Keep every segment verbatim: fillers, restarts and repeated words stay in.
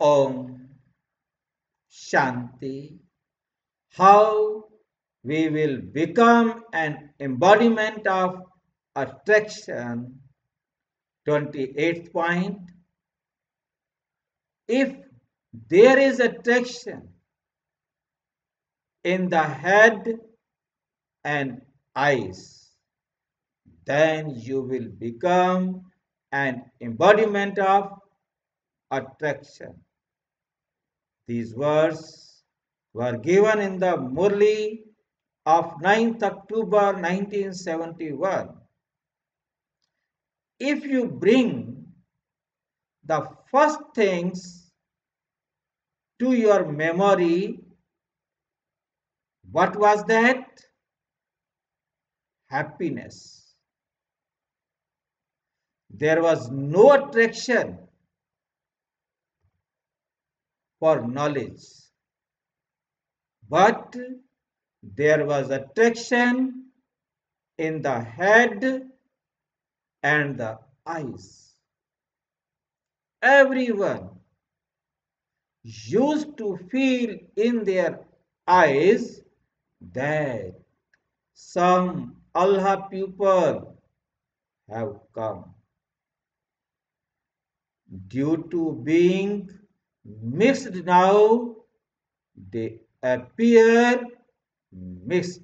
Om Shanti. How we will become an embodiment of attraction. twenty-eighth point. If there is attraction in the head and eyes, then you will become an embodiment of attraction. These words were given in the Murli of ninth October nineteen seventy-one. If you bring the first things to your memory, what was that? Happiness. There was no attraction for knowledge, but there was attraction in the head and the eyes. Everyone used to feel in their eyes that some Allah people have come. Due to being mixed now, they appear mixed.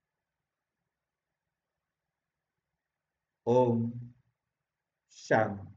Om Shanti.